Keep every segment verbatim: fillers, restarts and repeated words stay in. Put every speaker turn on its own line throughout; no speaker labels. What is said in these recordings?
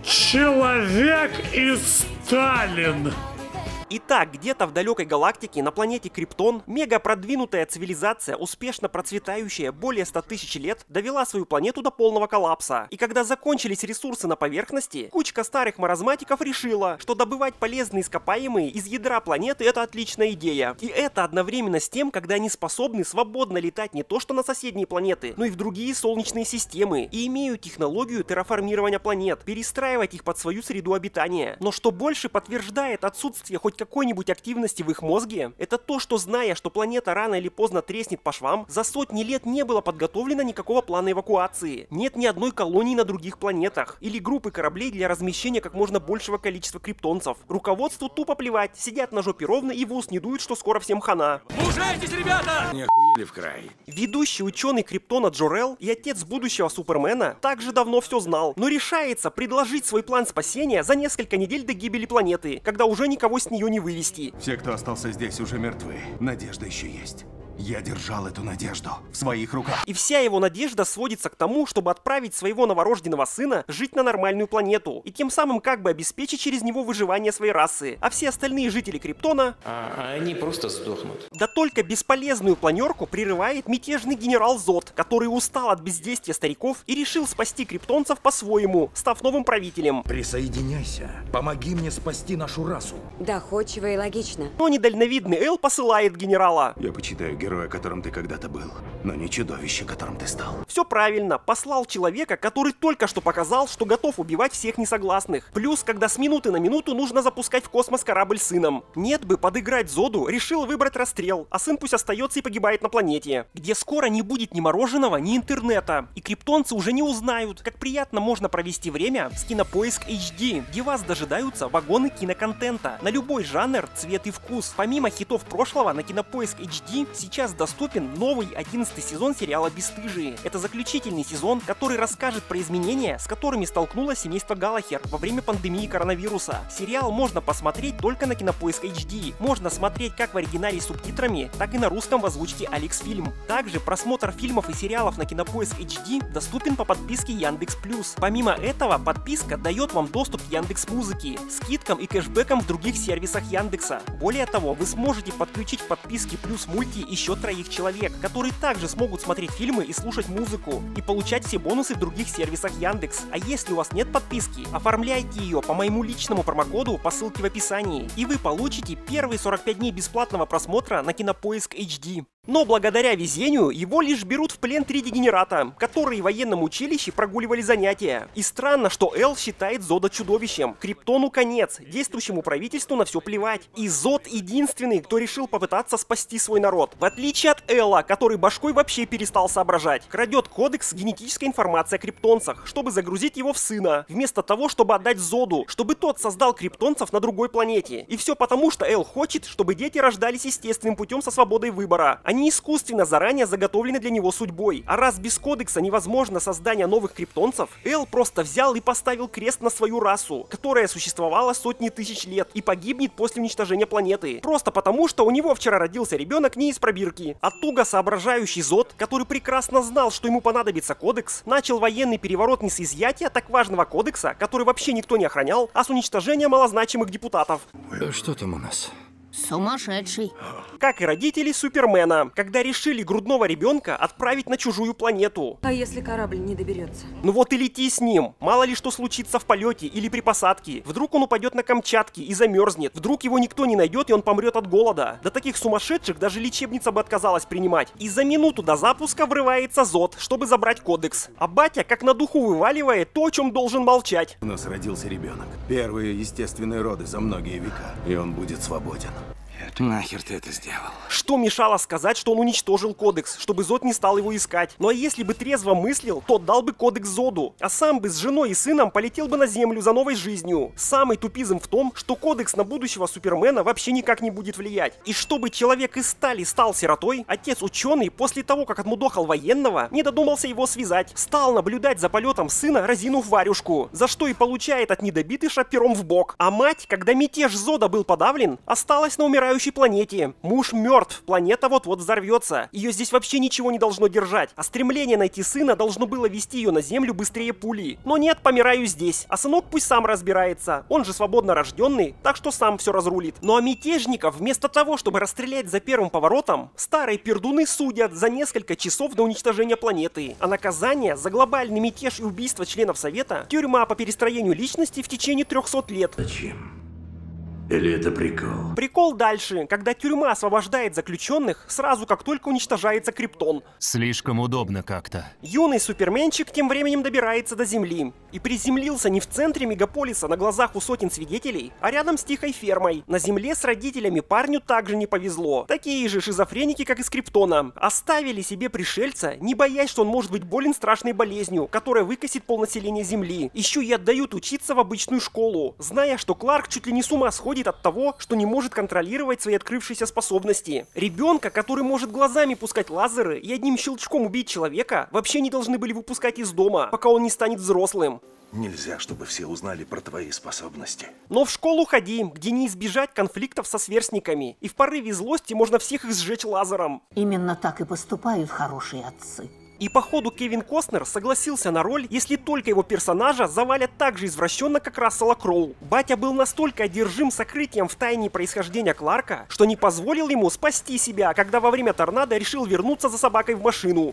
Человек и Сталин.
Итак, где-то в далекой галактике на планете Криптон мега продвинутая цивилизация, успешно процветающая более ста тысяч лет, довела свою планету до полного коллапса. И когда закончились ресурсы на поверхности, кучка старых маразматиков решила, что добывать полезные ископаемые из ядра планеты — это отличная идея. И это одновременно с тем, когда они способны свободно летать не то что на соседние планеты, но и в другие солнечные системы, и имеют технологию терраформирования планет, перестраивать их под свою среду обитания. Но что больше подтверждает отсутствие хоть какой-нибудь активности в их мозге, это то, что, зная, что планета рано или поздно треснет по швам, за сотни лет не было подготовлено никакого плана эвакуации. Нет ни одной колонии на других планетах или группы кораблей для размещения как можно большего количества криптонцев. Руководству тупо плевать, сидят на жопе ровно и в ус не дуют, что скоро всем хана.
Мужайтесь, ребята!
Не охуели в край.
Ведущий ученый Криптона Джор-Эл и отец будущего Супермена также давно все знал, но решается предложить свой план спасения за несколько недель до гибели планеты, когда уже никого с нее не вывести.
Все, кто остался здесь, уже мертвы. Надежда еще есть. Я держал эту надежду в своих руках.
И вся его надежда сводится к тому, чтобы отправить своего новорожденного сына жить на нормальную планету, и тем самым как бы обеспечить через него выживание своей расы. А все остальные жители Криптона...
А они просто сдохнут.
Да только бесполезную планерку прерывает мятежный генерал Зод, который устал от бездействия стариков и решил спасти криптонцев по-своему, став новым правителем.
Присоединяйся. Помоги мне спасти нашу расу.
Доходчиво и логично.
Но недальновидный Эл посылает генерала.
Я почитаю героя, которым ты когда-то был, но не чудовище, которым ты стал.
Все правильно, послал человека, который только что показал, что готов убивать всех несогласных. Плюс, когда с минуты на минуту нужно запускать в космос корабль с сыном. Нет бы подыграть Зоду, решил выбрать расстрел, а сын пусть остается и погибает на планете, где скоро не будет ни мороженого, ни интернета. И криптонцы уже не узнают, как приятно можно провести время с Кинопоиск эйч ди, где вас дожидаются вагоны киноконтента на любой жанр, цвет и вкус. Помимо хитов прошлого, на Кинопоиск эйч ди сейчас Сейчас доступен новый одиннадцатый сезон сериала «Бесстыжие». Это заключительный сезон, который расскажет про изменения, с которыми столкнулось семейство Галлахер во время пандемии коронавируса. Сериал можно посмотреть только на Кинопоиск эйч ди. Можно смотреть как в оригинале с субтитрами, так и на русском в озвучке Алекс.Фильм. Также просмотр фильмов и сериалов на Кинопоиск эйч ди доступен по подписке Яндекс.+. Помимо этого, подписка дает вам доступ к Яндекс.Музыке, скидкам и кэшбэкам в других сервисах Яндекса. Более того, вы сможете подключить к подписке плюс мульти еще троих человек, которые также смогут смотреть фильмы и слушать музыку, и получать все бонусы в других сервисах Яндекс. А если у вас нет подписки, оформляйте ее по моему личному промокоду по ссылке в описании, и вы получите первые сорок пять дней бесплатного просмотра на Кинопоиск эйч ди. Но благодаря везению его лишь берут в плен три дегенерата, которые в военном училище прогуливали занятия. И странно, что Эл считает Зода чудовищем. Криптону конец, действующему правительству на все плевать. И Зод единственный, кто решил попытаться спасти свой народ. В отличие от Элла, который башкой вообще перестал соображать. Крадет кодекс генетической информации о криптонцах, чтобы загрузить его в сына, вместо того, чтобы отдать Зоду, чтобы тот создал криптонцев на другой планете. И все потому, что Эл хочет, чтобы дети рождались естественным путем со свободой выбора. Они искусственно заранее заготовлены для него судьбой. А раз без кодекса невозможно создание новых криптонцев, Эл просто взял и поставил крест на свою расу, которая существовала сотни тысяч лет и погибнет после уничтожения планеты. Просто потому, что у него вчера родился ребенок не из пробирки. А туго соображающий Зод, который прекрасно знал, что ему понадобится кодекс, начал военный переворот не с изъятия так важного кодекса, который вообще никто не охранял, а с уничтожения малозначимых депутатов.
Что там у нас?
Сумасшедший.
Как и родители Супермена, когда решили грудного ребенка отправить на чужую планету.
А если корабль не доберется?
Ну вот и лети с ним. Мало ли что случится в полете или при посадке. Вдруг он упадет на Камчатке и замерзнет. Вдруг его никто не найдет и он помрет от голода. Да таких сумасшедших даже лечебница бы отказалась принимать. И за минуту до запуска врывается Зод, чтобы забрать кодекс. А батя как на духу вываливает то, о чем должен молчать.
У нас родился ребенок. Первые естественные роды за многие века. И он будет свободен.
Нахер ты это сделал?
Что мешало сказать, что он уничтожил кодекс, чтобы Зод не стал его искать? Ну а если бы трезво мыслил, то дал бы кодекс Зоду, а сам бы с женой и сыном полетел бы на Землю за новой жизнью. Самый тупизм в том, что кодекс на будущего Супермена вообще никак не будет влиять. И чтобы человек из стали стал сиротой, отец ученый после того, как отмудохал военного, не додумался его связать. Стал наблюдать за полетом сына, разинув варюшку, за что и получает от недобитыша пером в бок. А мать, когда мятеж Зода был подавлен, осталась на умирающем умирающей планете. Муж мертв, планета вот-вот взорвется. Ее здесь вообще ничего не должно держать. А стремление найти сына должно было вести ее на Землю быстрее пули. Но нет, помираю здесь. А сынок пусть сам разбирается. Он же свободно рожденный, так что сам все разрулит. Ну а мятежников, вместо того, чтобы расстрелять за первым поворотом, старые пердуны судят за несколько часов до уничтожения планеты. А наказание за глобальный мятеж и убийство членов Совета — тюрьма по перестроению личности в течение трёхсот лет.
Зачем? Или это прикол?
Прикол дальше, когда тюрьма освобождает заключенных сразу, как только уничтожается Криптон.
Слишком удобно как-то.
Юный суперменчик тем временем добирается до Земли. И приземлился не в центре мегаполиса на глазах у сотен свидетелей, а рядом с тихой фермой. На Земле с родителями парню также не повезло. Такие же шизофреники, как из Криптона. Оставили себе пришельца, не боясь, что он может быть болен страшной болезнью, которая выкосит полнаселения Земли. Еще и отдают учиться в обычную школу, зная, что Кларк чуть ли не с ума сходит от того, что не может контролировать свои открывшиеся способности. Ребенка, который может глазами пускать лазеры и одним щелчком убить человека, вообще не должны были выпускать из дома, пока он не станет взрослым.
Нельзя, чтобы все узнали про твои способности.
Но в школу ходи, где не избежать конфликтов со сверстниками, и в порыве злости можно всех их сжечь лазером.
Именно так и поступают хорошие отцы.
И походу Кевин Костнер согласился на роль, если только его персонажа завалят так же извращенно, как Рассела Кроу. Батя был настолько одержим сокрытием в тайне происхождения Кларка, что не позволил ему спасти себя, когда во время торнадо решил вернуться за собакой в машину.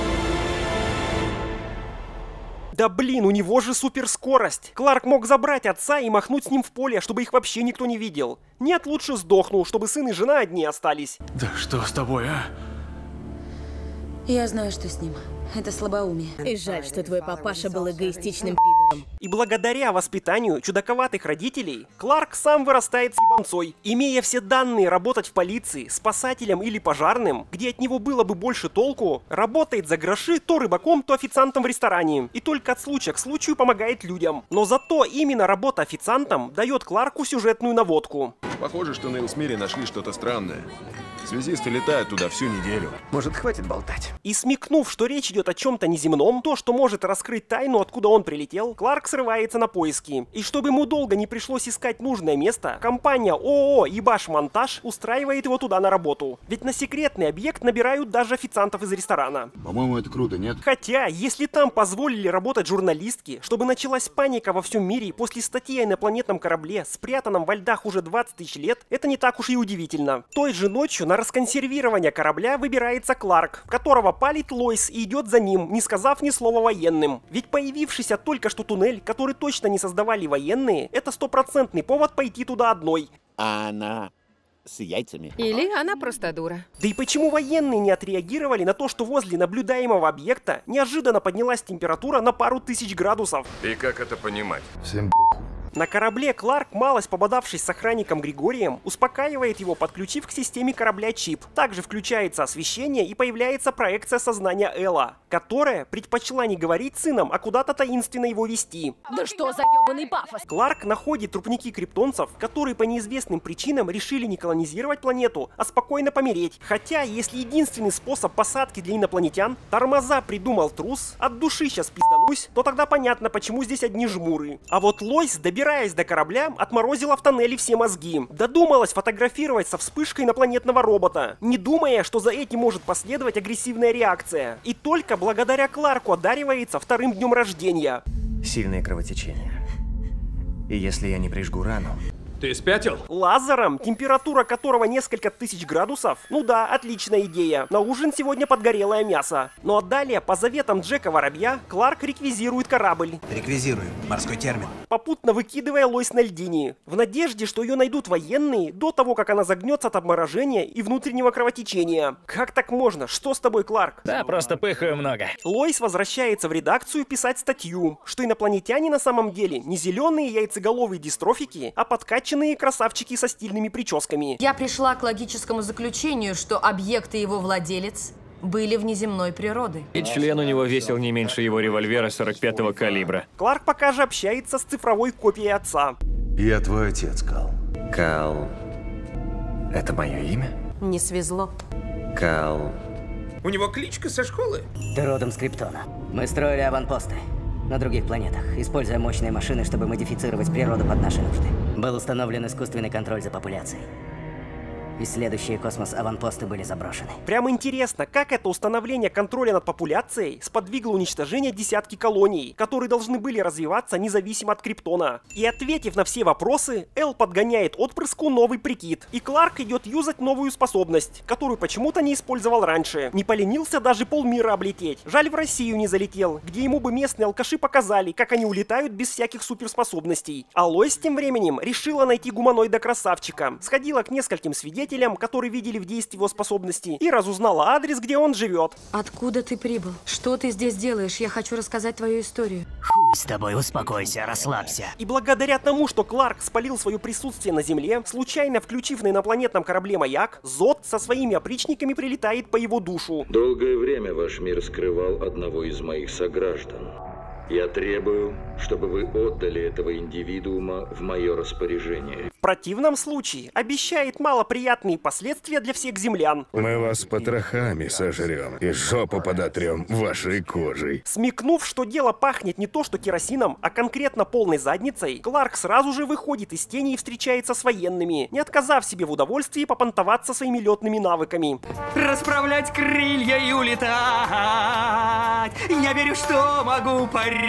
Да блин, у него же суперскорость. Кларк мог забрать отца и махнуть с ним в поле, чтобы их вообще никто не видел. Нет, лучше сдохну, чтобы сын и жена одни остались.
Да что с тобой, а?
Я знаю, что с ним. Это слабоумие.
И жаль, что твой папаша был эгоистичным пидором.
И благодаря воспитанию чудаковатых родителей, Кларк сам вырастает с ебанцой. Имея все данные работать в полиции, спасателем или пожарным, где от него было бы больше толку, работает за гроши то рыбаком, то официантом в ресторане. И только от случая к случаю помогает людям. Но зато именно работа официантом дает Кларку сюжетную наводку.
Похоже, что на Элсмире нашли что-то странное. Связисты летают туда всю неделю.
Может, хватит болтать?
И смекнув, что речь идет о чем-то неземном, то, что может раскрыть тайну, откуда он прилетел, Кларк срывается на поиски. И чтобы ему долго не пришлось искать нужное место, компания ООО «Ебаш Монтаж» устраивает его туда на работу. Ведь на секретный объект набирают даже официантов из ресторана.
По-моему, это круто, нет?
Хотя, если там позволили работать журналистки, чтобы началась паника во всем мире после статьи о инопланетном корабле, спрятанном во льдах уже двадцать тысяч лет, это не так уж и удивительно. Той же ночью на расконсервирование корабля выбирается Кларк, которого палит Лойс и идет за ним, не сказав ни слова военным. Ведь появившийся только что туннель, который точно не создавали военные, это стопроцентный повод пойти туда одной.
А она с яйцами.
Или она просто дура.
Да и почему военные не отреагировали на то, что возле наблюдаемого объекта неожиданно поднялась температура на пару тысяч градусов?
И как это понимать?
Всем похуй.
На корабле Кларк, малость пободавшись с охранником Григорием, успокаивает его, подключив к системе корабля чип. Также включается освещение и появляется проекция сознания Элла, которая предпочла не говорить с сыном, а куда-то таинственно его вести.
Да что за ебаный пафос?
Кларк находит трупники криптонцев, которые по неизвестным причинам решили не колонизировать планету, а спокойно помереть. Хотя, если единственный способ посадки для инопланетян — тормоза придумал трус, от души сейчас пизданусь, то тогда понятно, почему здесь одни жмуры. А вот Лойс, добирается Добираясь до корабля, отморозила в тоннеле все мозги. Додумалась фотографировать со вспышкой инопланетного робота, не думая, что за этим может последовать агрессивная реакция. И только благодаря Кларку одаривается вторым днем рождения.
Сильное кровотечение. И если я не прижгу рану...
Ты спятил?
Лазером, температура которого несколько тысяч градусов? Ну да, отличная идея. На ужин сегодня подгорелое мясо. Ну а далее, по заветам Джека Воробья, Кларк реквизирует корабль.
Реквизирую. Морской термин.
Попутно выкидывая Лойс на льдине. В надежде, что ее найдут военные до того, как она загнется от обморожения и внутреннего кровотечения. Как так можно? Что с тобой, Кларк?
Да, просто пыхаю много.
Лойс возвращается в редакцию писать статью, что инопланетяне на самом деле не зеленые яйцеголовые дистрофики, а подкачанные красавчики со стильными прическами.
Я пришла к логическому заключению, что объект и его владелец были внеземной природы.
И член у него весил не меньше его револьвера сорок пятого калибра.
Кларк пока же общается с цифровой копией отца.
Я твой отец, Кал.
Кал... Это мое имя?
Не свезло.
Кал...
У него кличка со школы?
Ты родом с Криптона. Мы строили аванпосты на других планетах, используя мощные машины, чтобы модифицировать природу под наши нужды. Был установлен искусственный контроль за популяцией. и следующие космос-аванпосты были заброшены.
Прямо интересно, как это установление контроля над популяцией сподвигло уничтожение десятки колоний, которые должны были развиваться независимо от Криптона. И ответив на все вопросы, Эл подгоняет отпрыску новый прикид, и Кларк идет юзать новую способность, которую почему-то не использовал раньше. Не поленился даже полмира облететь. Жаль, в Россию не залетел, где ему бы местные алкаши показали, как они улетают без всяких суперспособностей. А Лойс тем временем решила найти гуманоида-красавчика, сходила к нескольким свидетелям, которые видели в действии его способности, и разузнала адрес, где он живет.
Откуда ты прибыл? Что ты здесь делаешь? Я хочу рассказать твою историю.
Хуй с тобой, успокойся, расслабься.
И благодаря тому, что Кларк спалил свое присутствие на Земле, случайно включив на инопланетном корабле маяк, Зод со своими опричниками прилетает по его душу.
Долгое время ваш мир скрывал одного из моих сограждан. Я требую, чтобы вы отдали этого индивидуума в мое распоряжение.
В противном случае обещает малоприятные последствия для всех землян.
Мы вас потрохами сожрем и жопу подотрем вашей кожей.
Смекнув, что дело пахнет не то что керосином, а конкретно полной задницей, Кларк сразу же выходит из тени и встречается с военными, не отказав себе в удовольствии попонтоваться своими летными навыками.
Расправлять крылья и улетать. Я верю, что могу парить.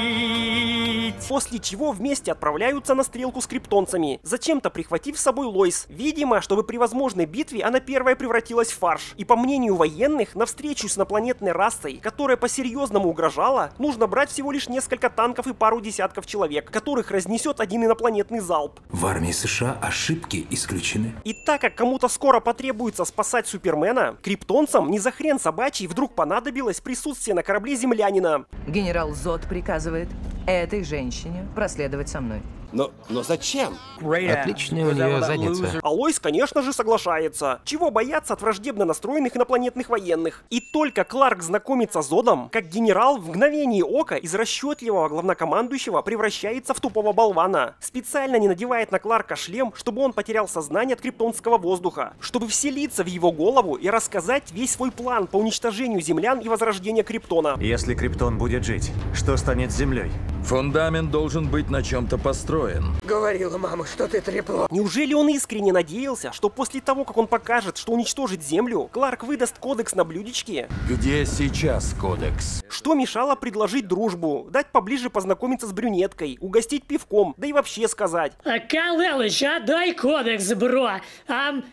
После чего вместе отправляются на стрелку с криптонцами, зачем-то прихватив с собой Лойс. Видимо, чтобы при возможной битве она первая превратилась в фарш. И по мнению военных, на встречу с инопланетной расой, которая по-серьезному угрожала, нужно брать всего лишь несколько танков и пару десятков человек, которых разнесет один инопланетный залп.
В армии США ошибки исключены.
И так как кому-то скоро потребуется спасать Супермена, криптонцам не за хрен собачий вдруг понадобилось присутствие на корабле землянина.
Генерал Зод приказывает этой женщине проследовать со мной.
Но, но зачем?
Отличная у нее задница.
А Лойс, конечно же, соглашается. Чего бояться от враждебно настроенных инопланетных военных? И только Кларк знакомится с Зодом, как генерал в мгновение ока из расчетливого главнокомандующего превращается в тупого болвана. Специально не надевает на Кларка шлем, чтобы он потерял сознание от криптонского воздуха, чтобы вселиться в его голову и рассказать весь свой план по уничтожению землян и возрождения Криптона.
Если Криптон будет жить, что станет с Землей?
Фундамент должен быть на чем-то построен.
Говорила мама, что ты трепло.
Неужели он искренне надеялся, что после того, как он покажет, что уничтожит Землю, Кларк выдаст кодекс на блюдечке?
Где сейчас кодекс?
Что мешало предложить дружбу, дать поближе познакомиться с брюнеткой, угостить пивком, да и вообще сказать:
Калелыч, отдай кодекс, бро. Ам...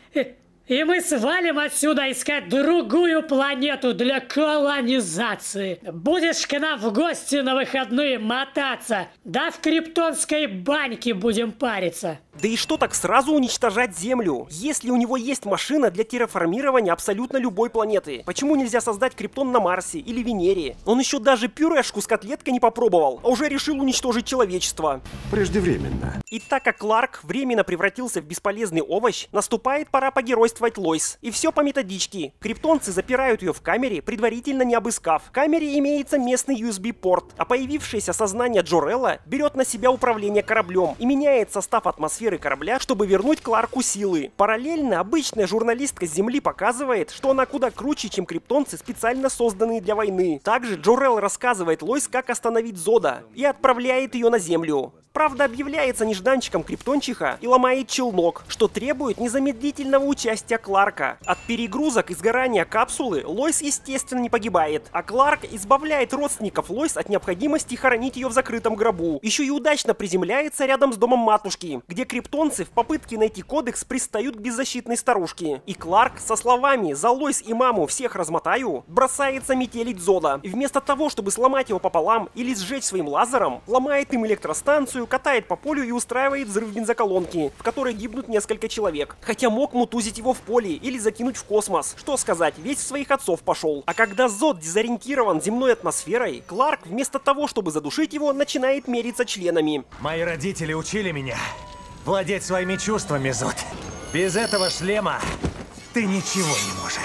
И мы свалим отсюда искать другую планету для колонизации. Будешь к нам в гости на выходные мотаться, да в криптонской баньке будем париться.
Да и что так сразу уничтожать Землю, если у него есть машина для терраформирования абсолютно любой планеты? Почему нельзя создать Криптон на Марсе или Венере? Он еще даже пюрешку с котлеткой не попробовал, а уже решил уничтожить человечество.
Преждевременно.
И так как Кларк временно превратился в бесполезный овощ, наступает пора погеройствовать Лойс. И все по методичке. Криптонцы запирают ее в камере, предварительно не обыскав. В камере имеется местный ю эс би-порт, а появившееся сознание Джор-Элла берет на себя управление кораблем и меняет состав атмосферы корабля, чтобы вернуть Кларку силы. Параллельно обычная журналистка с Земли показывает, что она куда круче, чем криптонцы, специально созданные для войны. Также Джор-Эл рассказывает Лойс, как остановить Зода, и отправляет ее на Землю. Правда, объявляется нежданчиком криптончиха и ломает челнок, что требует незамедлительного участия Кларка. От перегрузок и сгорания капсулы Лойс, естественно, не погибает, а Кларк избавляет родственников Лойс от необходимости хоронить ее в закрытом гробу. Еще и удачно приземляется рядом с домом матушки, где криптонцы в попытке найти кодекс пристают к беззащитной старушке. И Кларк со словами «За Лойс и маму всех размотаю» бросается метелить Зода. И вместо того, чтобы сломать его пополам или сжечь своим лазером, ломает им электростанцию, катает по полю и устраивает взрыв бензоколонки, в которой гибнут несколько человек. Хотя мог мутузить его в поле или закинуть в космос. Что сказать, весь в своих отцов пошел. А когда Зод дезориентирован земной атмосферой, Кларк вместо того, чтобы задушить его, начинает мериться членами.
Мои родители учили меня владеть своими чувствами, Зод. Без этого шлема ты ничего не можешь.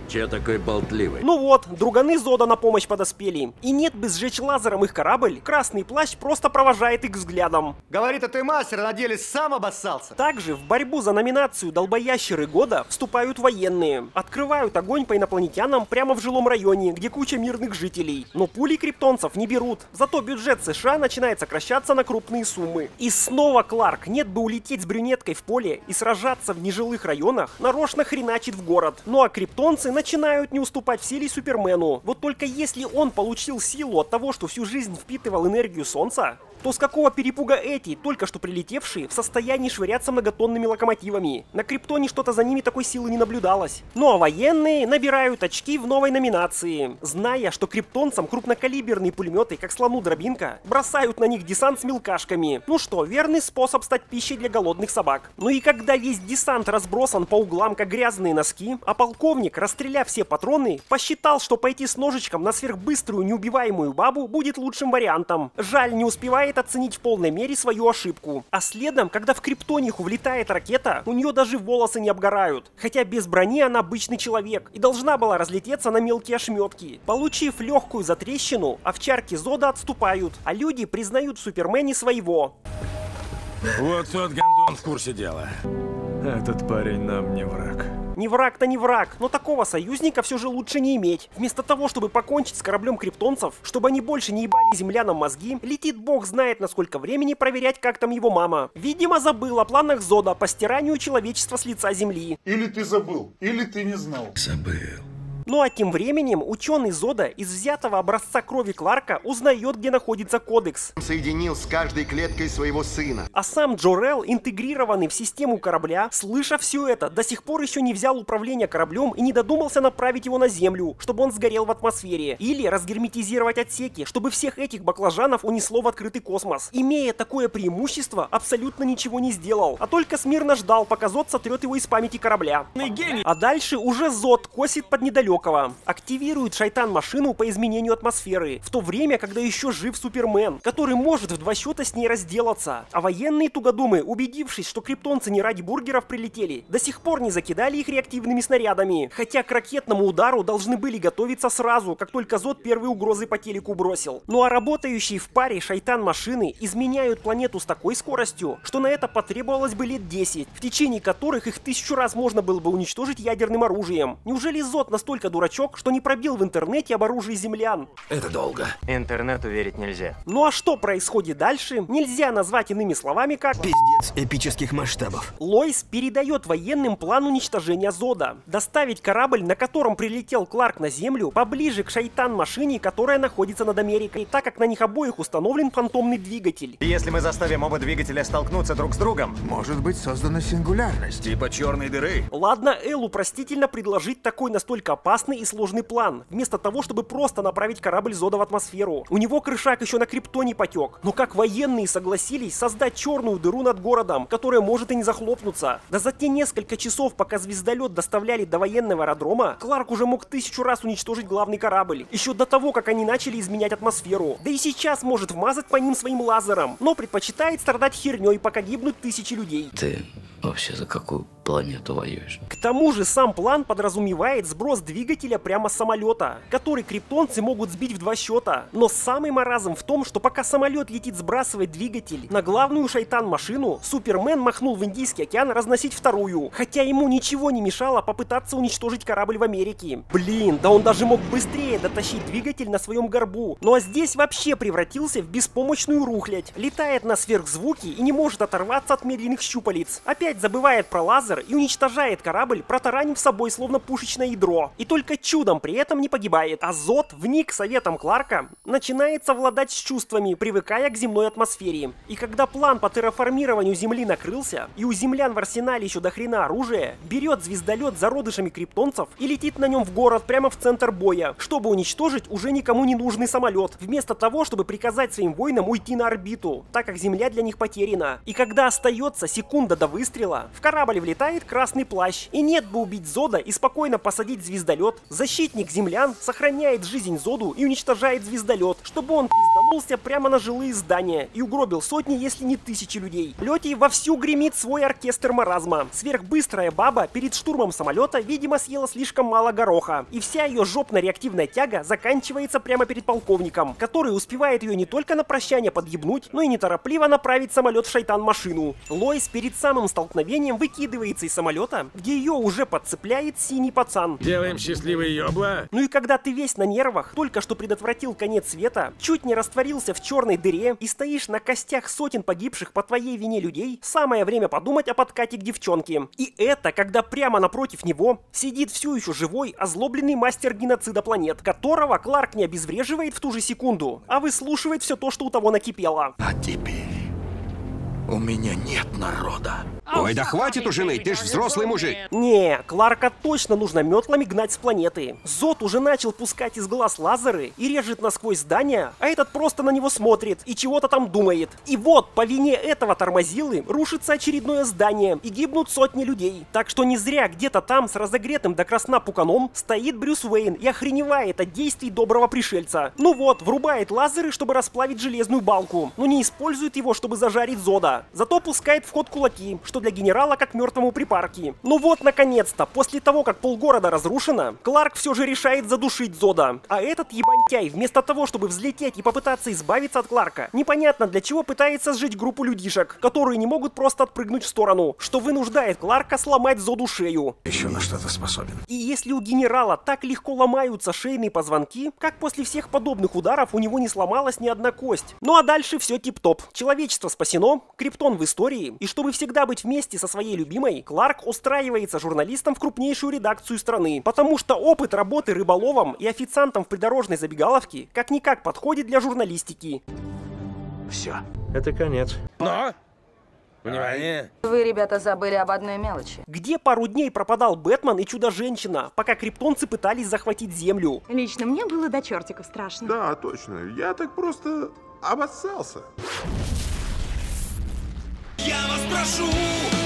Че такой болтливый?
Ну вот, друганы Зода на помощь подоспели. И нет бы сжечь лазером их корабль, красный плащ просто провожает их взглядом.
Говорит, а ты мастер, на деле сам обоссался.
Также в борьбу за номинацию «Долбоящеры года» вступают военные. Открывают огонь по инопланетянам прямо в жилом районе, где куча мирных жителей. Но пули криптонцев не берут. Зато бюджет США начинает сокращаться на крупные суммы. И снова Кларк, нет бы улететь с брюнеткой в поле и сражаться в нежилых районах, нарочно хреначит в город. Ну а криптонцы начинают не уступать в силе Супермену. Вот только если он получил силу от того, что всю жизнь впитывал энергию Солнца, то с какого перепуга эти, только что прилетевшие, в состоянии швыряться многотонными локомотивами? На Криптоне что-то за ними такой силы не наблюдалось. Ну а военные набирают очки в новой номинации, зная, что криптонцам крупнокалиберные пулеметы, как слону дробинка, бросают на них десант с мелкашками. Ну что, верный способ стать пищей для голодных собак. Ну и когда весь десант разбросан по углам, как грязные носки, а полковник, расстреляв все патроны, посчитал, что пойти с ножичком на сверхбыструю неубиваемую бабу будет лучшим вариантом. Жаль, не успевает оценить в полной мере свою ошибку. А следом, когда в Криптониху влетает ракета, у нее даже волосы не обгорают. Хотя без брони она обычный человек и должна была разлететься на мелкие ошметки. Получив легкую затрещину, овчарки Зода отступают, а люди признают в Супермене своего.
Вот тот гандон в курсе дела.
Этот парень нам не враг.
Не враг-то не враг, но такого союзника все же лучше не иметь. Вместо того, чтобы покончить с кораблем криптонцев, чтобы они больше не ебали землянам мозги, летит бог знает на сколько времени проверять, как там его мама. Видимо, забыл о планах Зода по стиранию человечества с лица Земли.
Или ты забыл, или ты не знал.
Забыл.
Ну а тем временем ученый Зода из взятого образца крови Кларка узнает, где находится кодекс.
Соединил с каждой клеткой своего сына.
А сам Джор-Эл, интегрированный в систему корабля, слыша все это, до сих пор еще не взял управление кораблем и не додумался направить его на Землю, чтобы он сгорел в атмосфере. Или разгерметизировать отсеки, чтобы всех этих баклажанов унесло в открытый космос. Имея такое преимущество, абсолютно ничего не сделал, а только смирно ждал, пока Зод сотрет его из памяти корабля. А дальше уже Зод косит под недалекого. Активирует шайтан-машину по изменению атмосферы, в то время, когда еще жив Супермен, который может в два счета с ней разделаться. А военные тугодумы, убедившись, что криптонцы не ради бургеров прилетели, до сих пор не закидали их реактивными снарядами, хотя к ракетному удару должны были готовиться сразу, как только Зод первые угрозы по телеку бросил. Ну а работающие в паре шайтан-машины изменяют планету с такой скоростью, что на это потребовалось бы лет десять, в течение которых их тысячу раз можно было бы уничтожить ядерным оружием. Неужели Зод настолько дурачок, что не пробил в интернете об оружии землян?
Это долго.
Интернету верить нельзя.
Ну а что происходит дальше, нельзя назвать иными словами, как...
Пиздец эпических масштабов.
Лоис передает военным план уничтожения Зода. Доставить корабль, на котором прилетел Кларк на Землю, поближе к шайтан-машине, которая находится над Америкой, так как на них обоих установлен фантомный двигатель.
Если мы заставим оба двигателя столкнуться друг с другом,
может быть создана сингулярность.
Типа черной дыры.
Ладно, Эллу простительно предложить такой настолько опасный и сложный план, вместо того, чтобы просто направить корабль Зода в атмосферу. У него крышак еще на Криптоне потек. Но как военные согласились создать черную дыру над городом, которая может и не захлопнуться? Да за те несколько часов, пока звездолет доставляли до военного аэродрома, Кларк уже мог тысячу раз уничтожить главный корабль. Еще до того, как они начали изменять атмосферу. Да и сейчас может вмазать по ним своим лазером, но предпочитает страдать херней, пока гибнут тысячи людей.
Ты вообще за какую планету воюешь?
К тому же сам план подразумевает сброс двигателя прямо с самолета, который криптонцы могут сбить в два счета. Но самый маразм в том, что пока самолет летит сбрасывать двигатель на главную шайтан-машину, Супермен махнул в Индийский океан разносить вторую, хотя ему ничего не мешало попытаться уничтожить корабль в Америке. Блин, да он даже мог быстрее дотащить двигатель на своем горбу. Ну а здесь вообще превратился в беспомощную рухлядь. Летает на сверхзвуке и не может оторваться от медленных щупалец. Опять забывает про лазер и уничтожает корабль, протаранив собой словно пушечное ядро. И только чудом при этом не погибает. А Зод, вник советом Кларка, начинает совладать с чувствами, привыкая к земной атмосфере. И когда план по терраформированию Земли накрылся, и у землян в арсенале еще до хрена оружия, берет звездолет с зародышами криптонцев и летит на нем в город прямо в центр боя, чтобы уничтожить уже никому не нужный самолет, вместо того, чтобы приказать своим воинам уйти на орбиту, так как Земля для них потеряна. И когда остается секунда до выстрела, выстрела в корабль влетает красный плащ. И нет бы убить Зода и спокойно посадить звездолет. Защитник землян сохраняет жизнь Зоду и уничтожает звездолет, чтобы он пизданулся прямо на жилые здания и угробил сотни, если не тысячи людей. В лете вовсю гремит свой оркестр маразма. Сверхбыстрая баба перед штурмом самолета, видимо, съела слишком мало гороха. И вся ее жопно-реактивная тяга заканчивается прямо перед полковником, который успевает ее не только на прощание подъебнуть, но и неторопливо направить самолет в шайтан-машину. Лоис перед самым столкновением выкидывается из самолета, где ее уже подцепляет синий пацан.
Делаем счастливые ёбла.
Ну и когда ты весь на нервах, только что предотвратил конец света, чуть не растворился в черной дыре и стоишь на костях сотен погибших по твоей вине людей, самое время подумать о подкате к девчонке. И это когда прямо напротив него сидит все еще живой, озлобленный мастер геноцида планет, которого Кларк не обезвреживает в ту же секунду, а выслушивает все то, что у того накипело.
А теперь у меня нет народа.
Ой, да хватит уже ныть, ты ж взрослый мужик.
Не, Кларка точно нужно метлами гнать с планеты. Зод уже начал пускать из глаз лазеры и режет насквозь здания, а этот просто на него смотрит и чего-то там думает. И вот, по вине этого тормозилы рушится очередное здание и гибнут сотни людей. Так что не зря где-то там с разогретым до красна пуканом стоит Брюс Уэйн и охреневает от действий доброго пришельца. Ну вот, врубает лазеры, чтобы расплавить железную балку, но не использует его, чтобы зажарить Зода. Зато пускает в ход кулаки, что для генерала как мертвому припарки. Ну вот, наконец-то, после того, как полгорода разрушено, Кларк все же решает задушить Зода. А этот ебантяй, вместо того, чтобы взлететь и попытаться избавиться от Кларка, непонятно для чего пытается сжечь группу людишек, которые не могут просто отпрыгнуть в сторону, что вынуждает Кларка сломать Зоду шею.
Еще на что-то способен.
И если у генерала так легко ломаются шейные позвонки, как после всех подобных ударов у него не сломалась ни одна кость. Ну а дальше все тип-топ. Человечество спасено, Криптон в истории, и чтобы всегда быть вместе со своей любимой, Кларк устраивается журналистом в крупнейшую редакцию страны, потому что опыт работы рыболовом и официантом в придорожной забегаловке как-никак подходит для журналистики.
Все.
Это конец. Но! Внимание!
Вы, ребята, забыли об одной мелочи.
Где пару дней пропадал Бэтмен и Чудо-женщина, пока криптонцы пытались захватить Землю?
Лично мне было до чертиков страшно.
Да, точно. Я так просто обоссался.
Я вас прошу,